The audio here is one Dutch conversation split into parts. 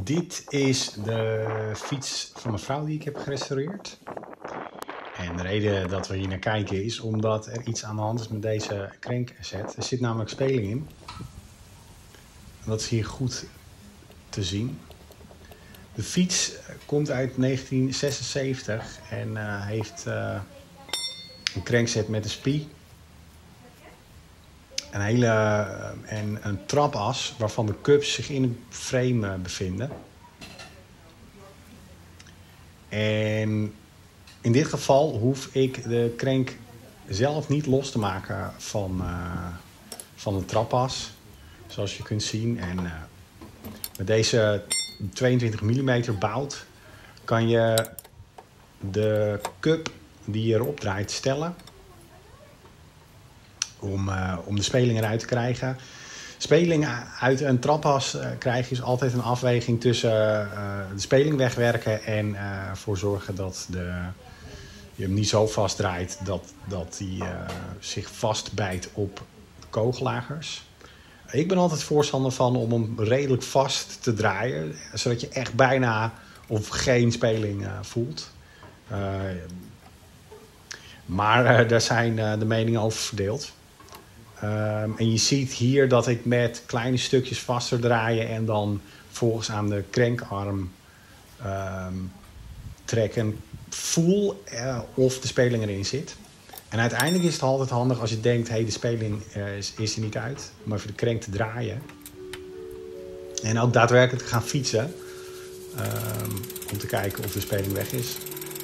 Dit is de fiets van mijn vrouw die ik heb gerestaureerd. En de reden dat we hier naar kijken is omdat er iets aan de hand is met deze crankset. Er zit namelijk speling in. En dat is hier goed te zien. De fiets komt uit 1976 en heeft een crankset met een spie. Een trapas waarvan de cups zich in het frame bevinden. En in dit geval hoef ik de crank zelf niet los te maken van de trapas. Zoals je kunt zien. En met deze 22 mm bout kan je de cup die je erop draait stellen. Om de speling eruit te krijgen. Speling uit een trappas krijg je dus altijd een afweging tussen de speling wegwerken en ervoor zorgen dat je hem niet zo vast draait dat hij zich vastbijt op de kogellagers. Ik ben altijd voorstander van om hem redelijk vast te draaien, zodat je echt bijna of geen speling voelt. Maar daar zijn de meningen over verdeeld. En je ziet hier dat ik met kleine stukjes vaster draaien en dan volgens aan de crankarm trekken voel of de speling erin zit. En uiteindelijk is het altijd handig als je denkt, de speling is er niet uit, om even de crank te draaien. En ook daadwerkelijk te gaan fietsen om te kijken of de speling weg is.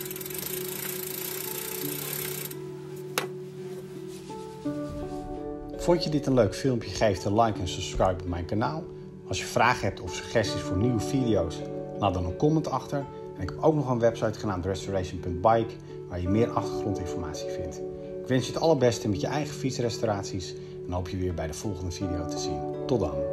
Vond je dit een leuk filmpje? Geef een like en subscribe op mijn kanaal. Als je vragen hebt of suggesties voor nieuwe video's, laat dan een comment achter. En ik heb ook nog een website genaamd restoration.bike waar je meer achtergrondinformatie vindt. Ik wens je het allerbeste met je eigen fietsrestauraties en hoop je weer bij de volgende video te zien. Tot dan!